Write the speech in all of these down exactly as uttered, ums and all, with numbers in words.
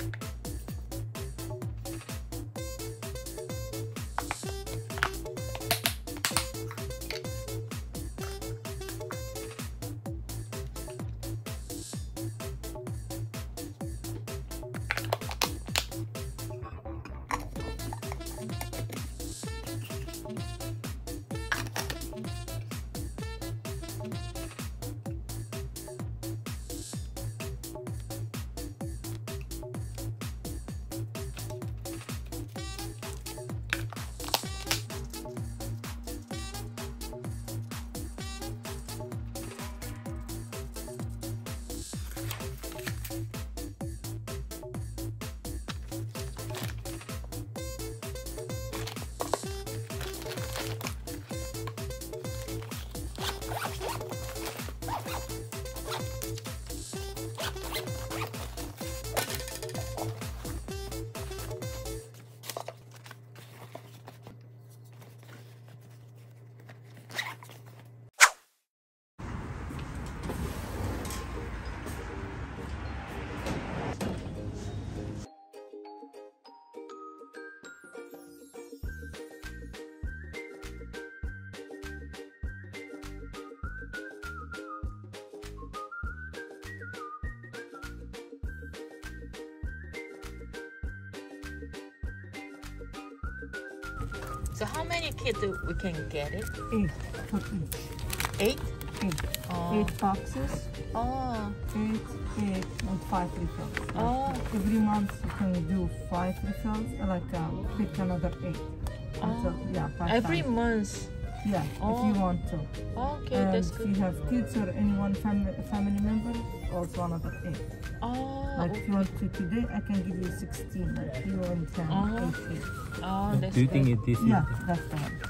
So how many kids we can get it? Eight for each. Eight? Eight. Oh. Eight boxes. Oh. Eight, eight, and five refills. Oh. Every month you can do five refills, like uh, pick another eight. Oh. So, yeah, five Every times. month? Yeah, Oh. if you want to. Okay, And that's if good. you have kids or anyone family family member, also another eight. Oh, Like okay. if you want to today, I can give you sixteen. Like you and ten, Oh. eight, eight. Oh, that's Do you good. think it, this Yeah, is that's the one.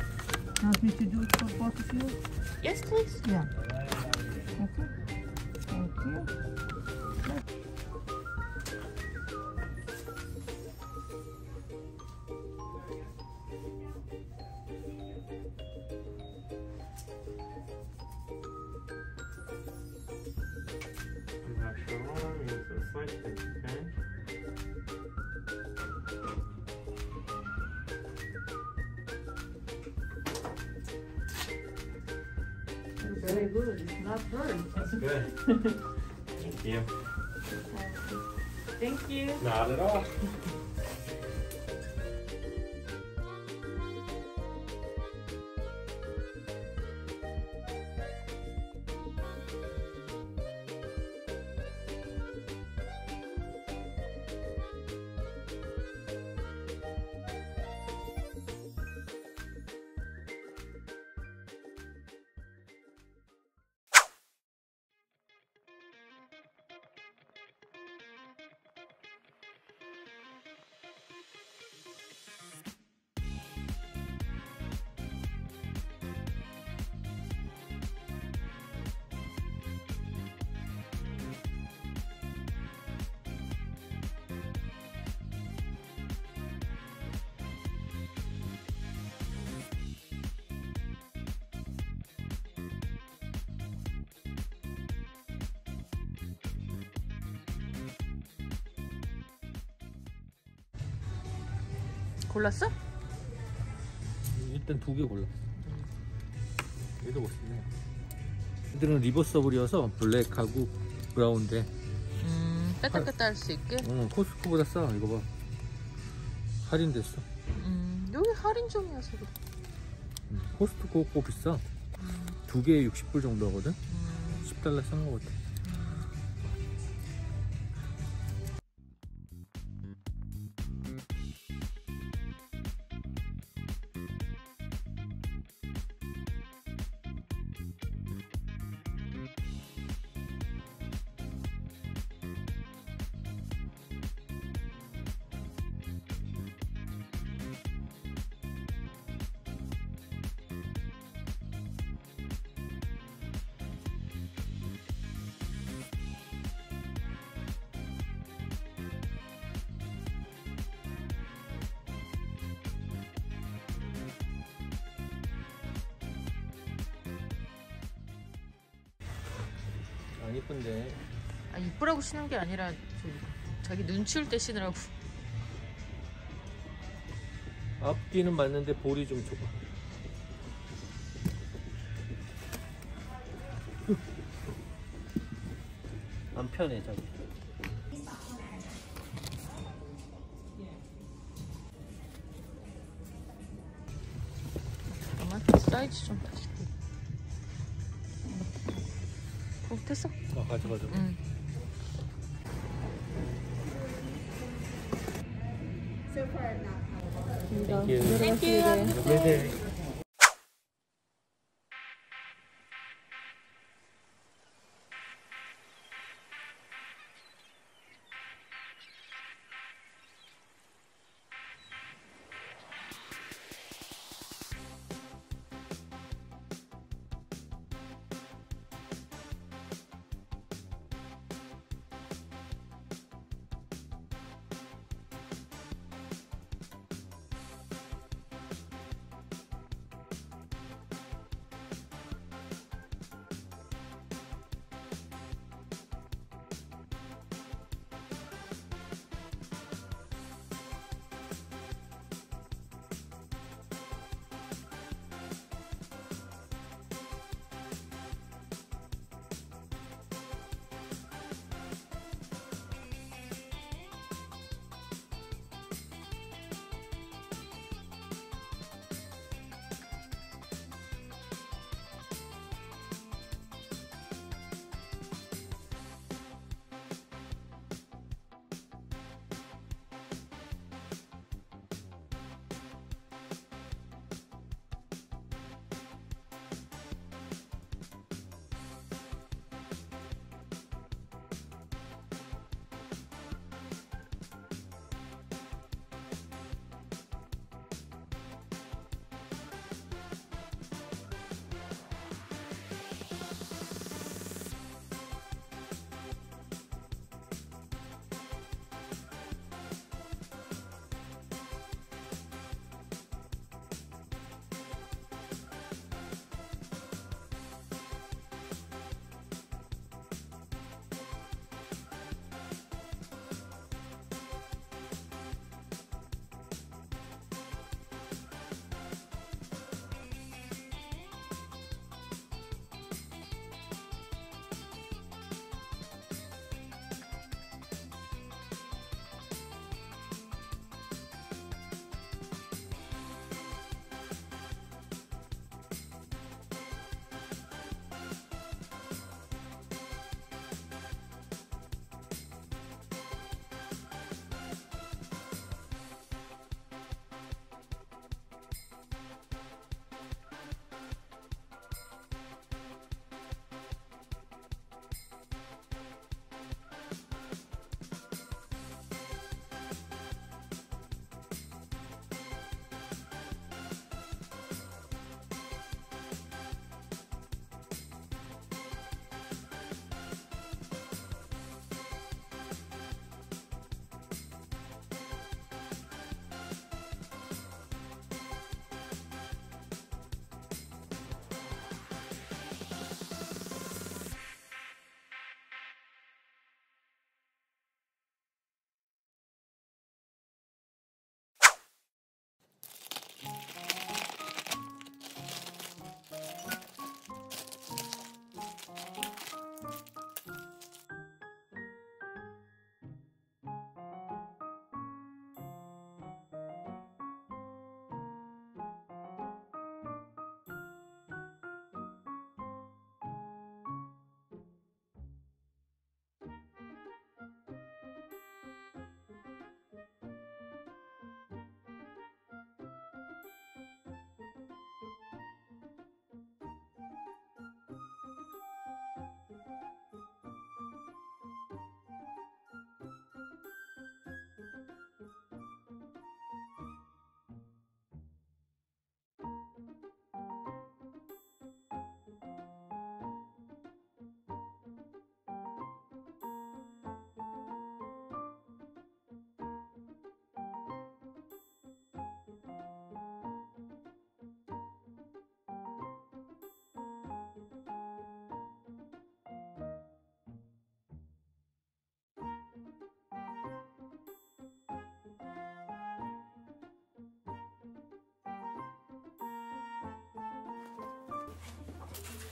You want me to do it for both of you? Yes, please. Yeah. Okay. Thank you. Very good. It's not burned. That's good. Thank you. Thank you. Not at all. 골랐어? 일단 두 개 골랐어. 얘도 멋있네. 얘들은 리버서블이어서 블랙하고 브라운인데 음, 뺐다 뺐다 할 수 있게? 어, 코스트코보다 싸. 이거 봐. 할인됐어. 음, 여기 할인점이어서 그래. 음, 코스트코 거 비싸. 음, 두 개에 육십 불 정도 하거든. 음. 십 달러 싼 거 같아. 안 이쁜데. 아, 이쁘라고 신은 게 아니라 저기 자기 눈 치울 때 신으라고. 앞뒤는 맞는데 볼이 좀 좁아. 안 편해 자기. 잠깐만 사이즈 좀 다시. 어 됐어. 아 가져가자. 응. Thank you. 네네.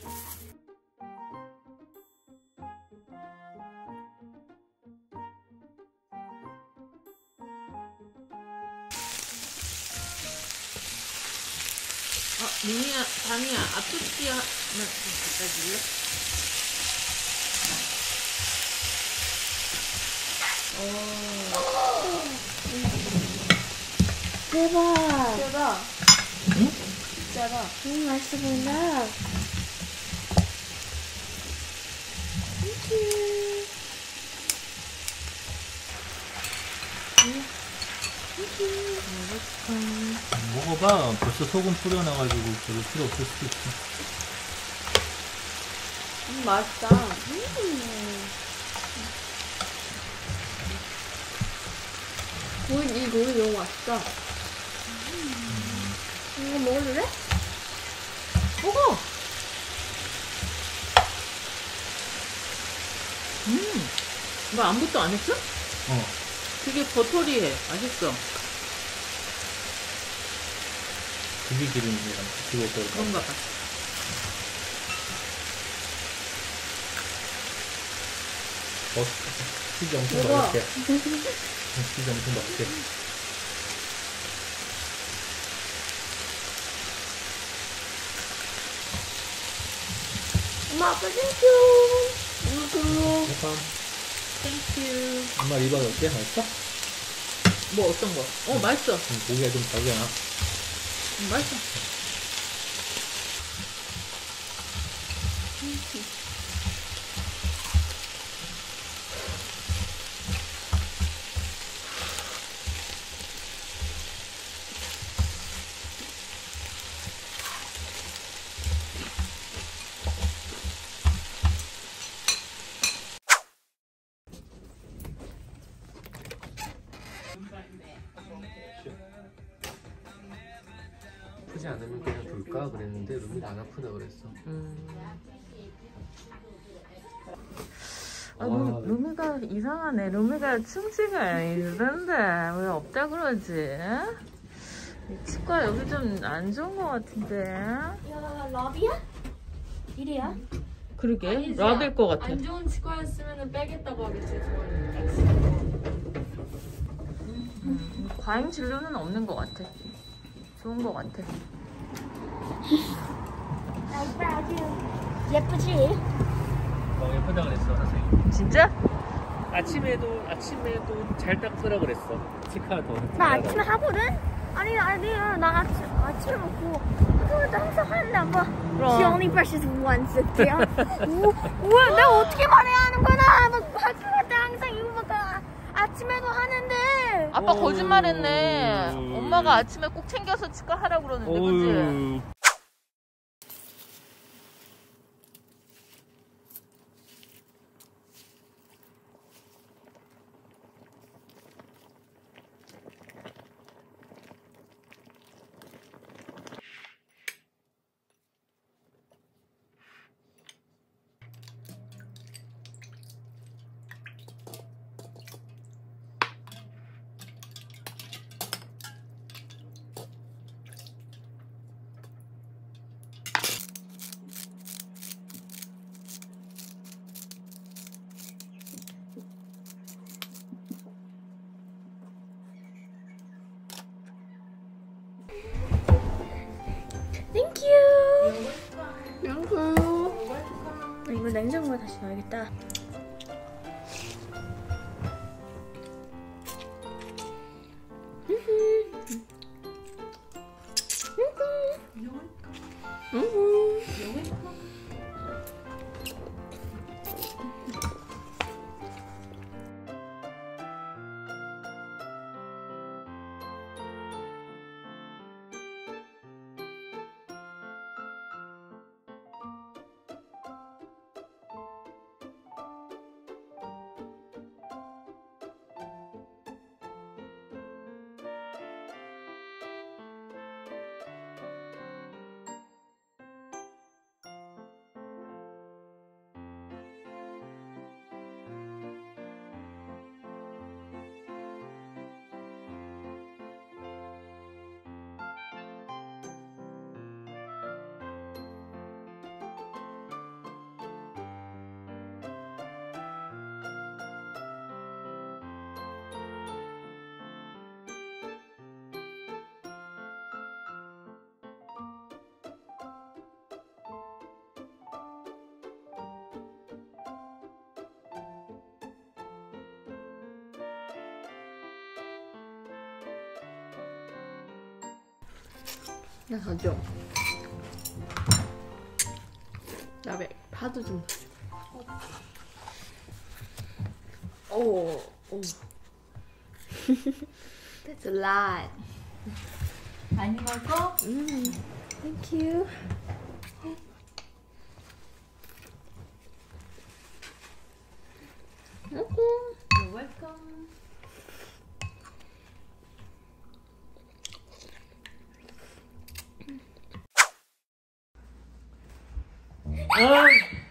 어, 미니야, 다니야, 앞접시 하나 갖다 줄래? 대박. 대박. 응? 대박. 너무 맛있어 보인다. 먹어봐. 벌써 소금 뿌려놔가지고 별로 필요 없을 수도 있어. 음, 맛있다. 고기, 이 고기 너무 맛있다. 이거 먹을래? 먹어. 음, 너 아무것도 안 했어? 어. 되게 버터리해. 맛있어. 그게 기름이야. 그거 또. 그런가 봐. 어, 치즈 엄청 대박. 맛있게. 치즈 엄청 맛있게. 엄마, 아빠 땡큐. 이거 약간 땡큐. 엄마 이거 어때? 맛있어? 뭐 어떤 거? 어, 맛있어. 응, 고기가 좀 작잖아. 음, 맛있어. 아프지 않으면 그냥 둘까 그랬는데 루미가 안 아프다 그랬어. 음. 아, 와, 루, 루미가 이상하네. 루미가 충치가 있는데 왜 없다 그러지? 이 치과 여기 좀 안 좋은 것 같은데. 야, 러비야? 이리야? 그러게. 아니지. 라벨 것 같아. 안 좋은 치과였으면 빼겠다고 하겠지. 저는 음, 과잉 진료는 없는 것 같아. 좋은 것 같아. 오빠 아주 예쁘지? 어, 예쁘다 그랬어 선생님. 진짜? 아침에도 아침에도 잘 닦으라 그랬어. 치카 더. 나 아침에 하거든? 아니, 아니야. 나 아침, 아침에 먹고 학교에도 항상 하는데 아빠. She only brushes once a day. 우, 우와, 내가 어떻게 말해야 하는구나. 막 학교 갈 때 항상 이거 막 아- 아침에도 하는데. 아빠 어우. 거짓말했네. 엄마가 아침에 꼭 챙겨서 치과 하라 그러는데, 그지? 땡큐. 땡큐. 이거 냉장고에 다시 넣어야겠다. 나 더 줘. 나 왜 파도 좀 더 줘. 오, 오. That's a lot. 많이 먹어? 음, thank you. You're welcome. 아!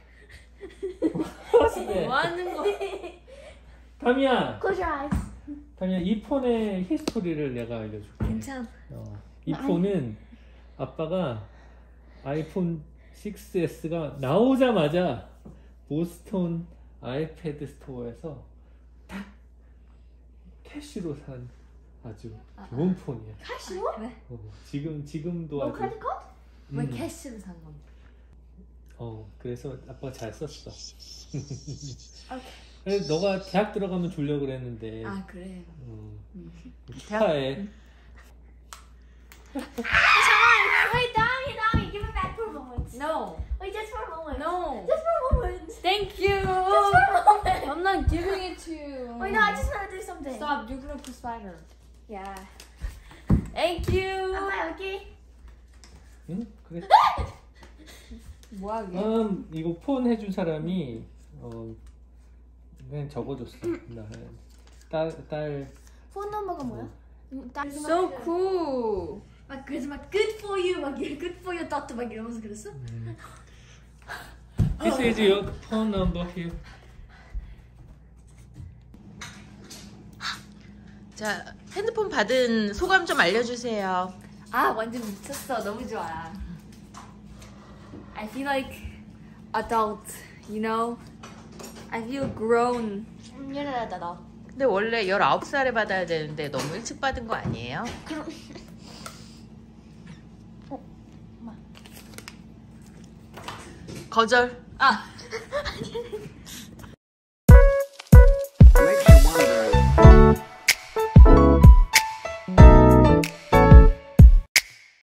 뭐 하는 거? 다미야, Close your eyes. 다미야, 이 폰의 히스토리를 내가 알려줄게. 괜찮아. 어, 이 폰은 아빠가 아이폰 식스 에스가 나오자마자 보스턴 아이패드 스토어에서 딱 캐시로 산 아주 좋은 폰이야. 캐시로? 왜? 어, 지금 지금도 너 아주. 크레딧 카드? 왜 음, 캐시를 산 건데? 어, 그래서 아빠가 잘 썼어. 오케이. 그래서 너가 대학 들어가면 주려고 그랬는데. 아 그래. 어, 음. 축하해. Wait, Dami, Dami, give it back for a moment. No. Wait, just for a moment. No. Just for a moment. Thank you. Just for a moment. I'm not giving it to you. Wait, no, I just want to do something. Stop. You're gonna push spider. Yeah. Thank you. 아빠 여기. 응? 그래. 뭐야 이게? 음, 이거 폰 해준 사람이 어 그냥 적어줬어. 딸딸 폰 넘버가 뭐야? So cool. 막 그래서 막 good for you 막 이런 good for you dot 막 이러면서 그랬어? This is your phone number here. 자, 핸드폰 받은 소감 좀 알려주세요. 아 완전 미쳤어. 너무 좋아. I feel like adult, you know? I feel grown. 미안하다 너. 근데 원래 열아홉 살에 받아야 되는데 너무 일찍 받은 거 아니에요? 거절. 아.